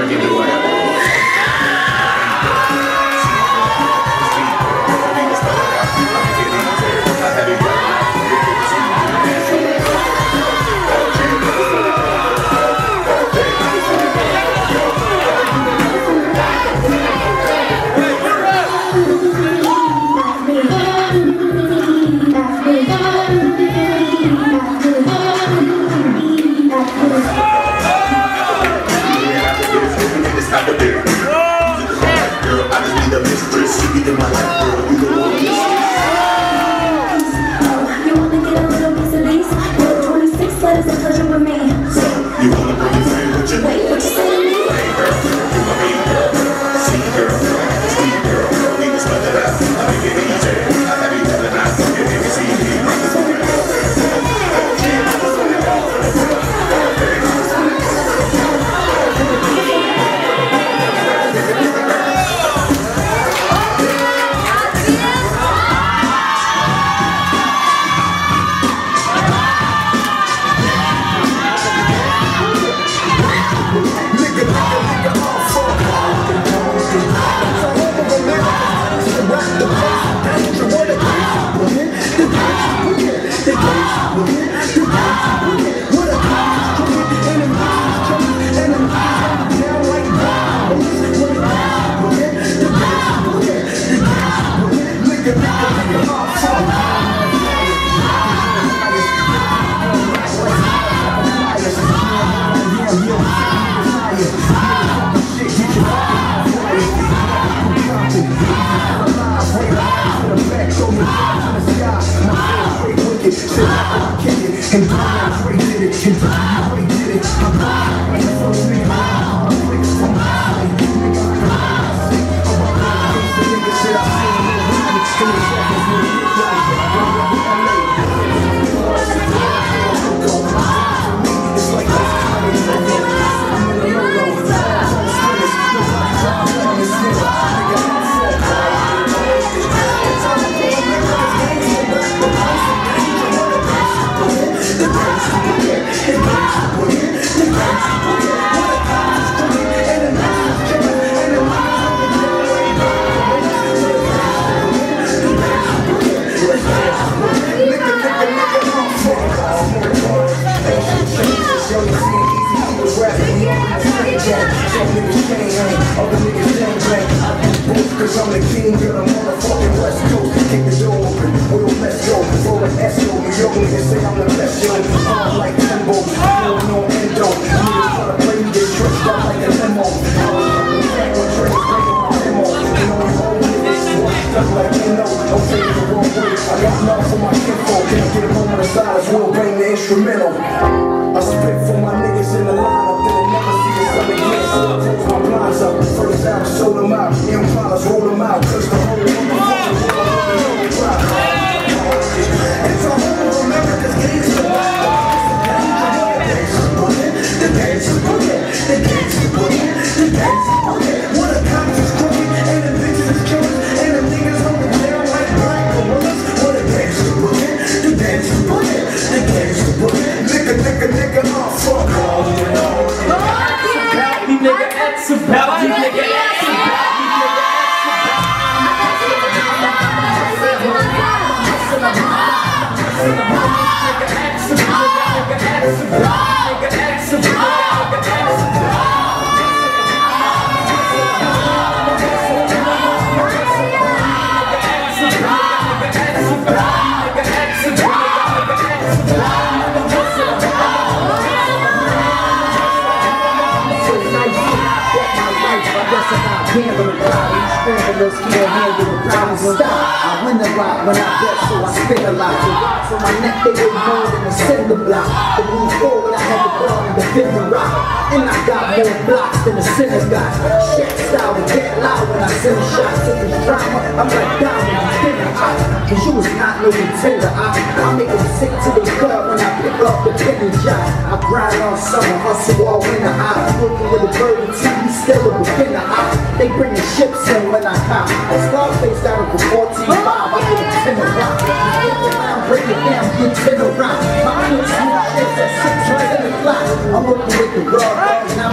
I'm working with the raw dogs and I'm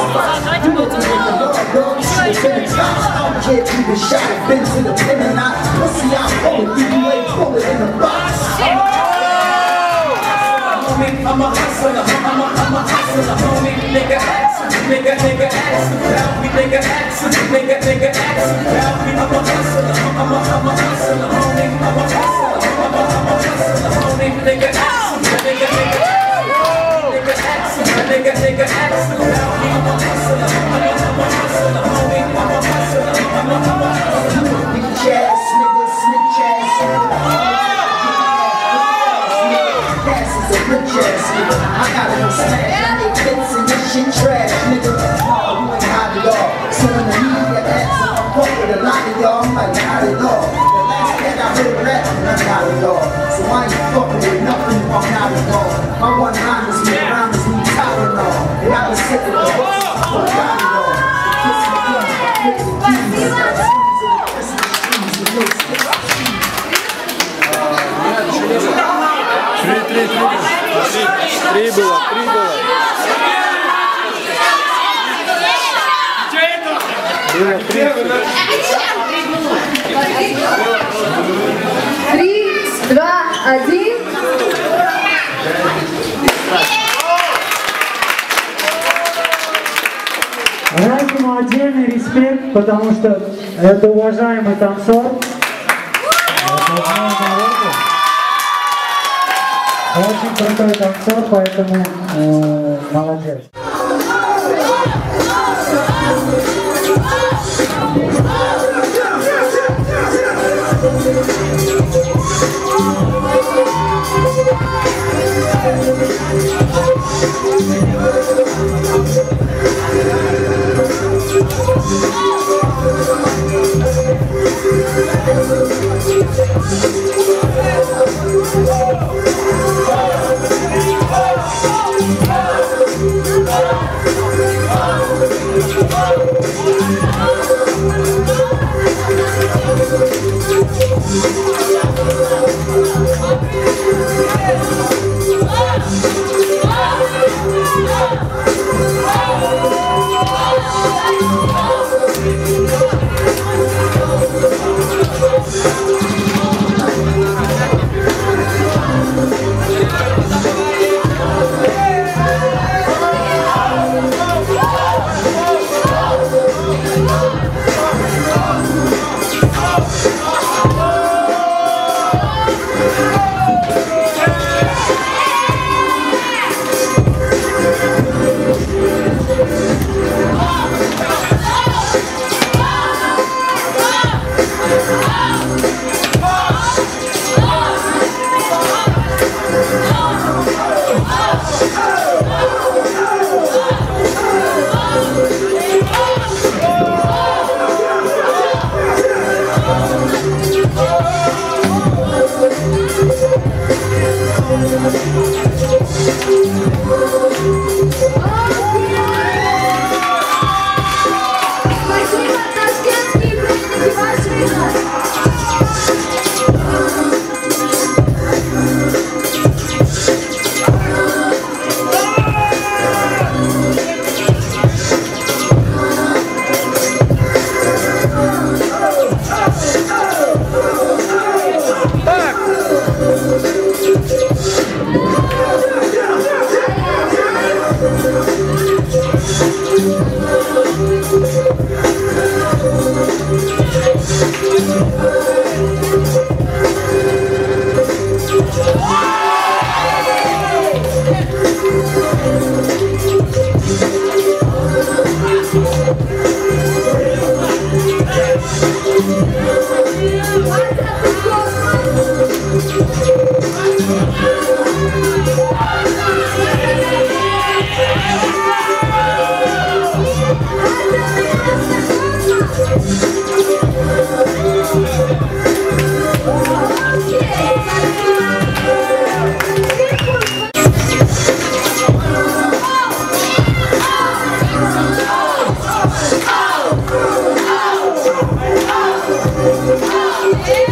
fight. You know the nigga, dog. Shit, been a top. I can't even shot it. Been to the pin and not pussy. I'm pulling. You ain't pulling in the box. I'm a hustler, I'm a hustler, homie. Nigga action, nigga action. Now we nigga action, nigga action. Now we I'm a hustler, I'm a hustler, homie. I'm a hustler, I'm a hustler, homie. Nigga action, nigga action, nigga action. Now we I'm a hustler, I'm a hustler, homie. I'm a hustler, I'm a hustler. Bitch ass nigga, snitch ass. I got no smash, I need bits and this shit trash, nigga. No, you ain't hot at all. So when the media asks if I'm fuck with a lot of y'all, I'm like, not at all. The last cat I heard rap, I'm not at all. So I ain't fucking with nothing, I'm not at all. My one line is me, rhyme is me, Tylenol. And I've been sick of all, I'm got it all. Kiss my gun, kiss the keys, got squeeze in the Christmas trees, with no sticks. Три было. Было 3. 3, 2, 1. Райкину отдельный респект, потому что это уважаемый танцор. Очень крутой танцор, поэтому молодец. Yeah.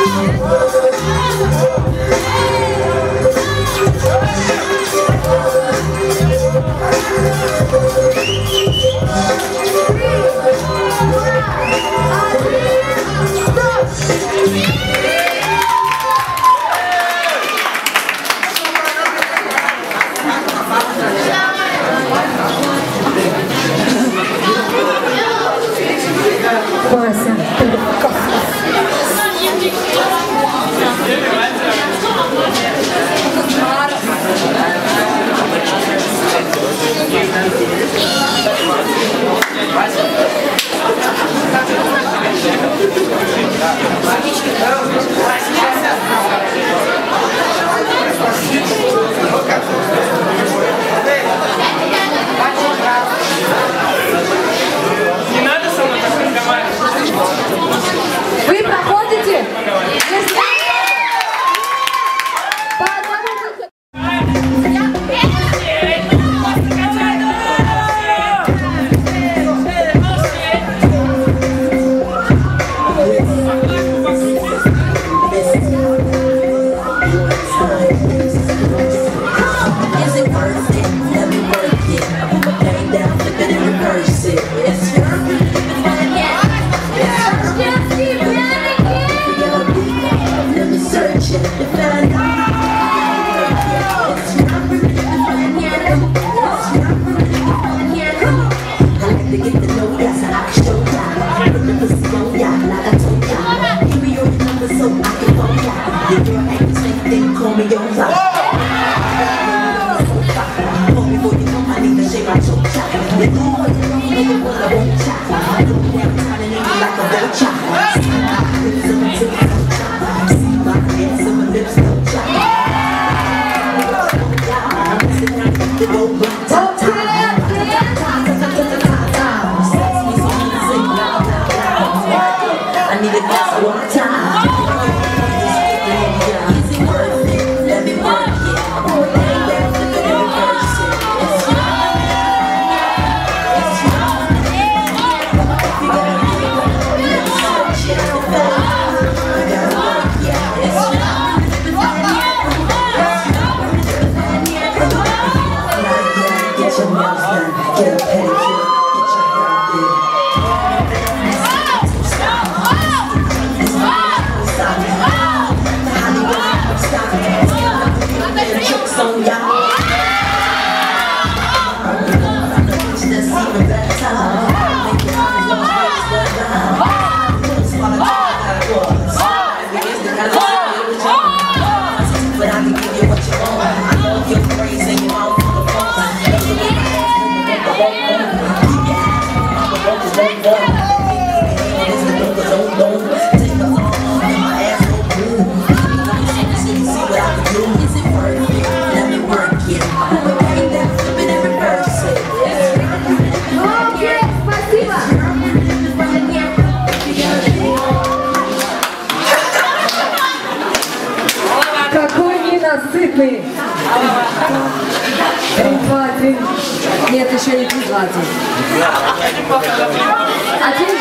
Вы проходите? По одному ненасытный. 3, 2, 3. Нет, еще не 3, 2, 1.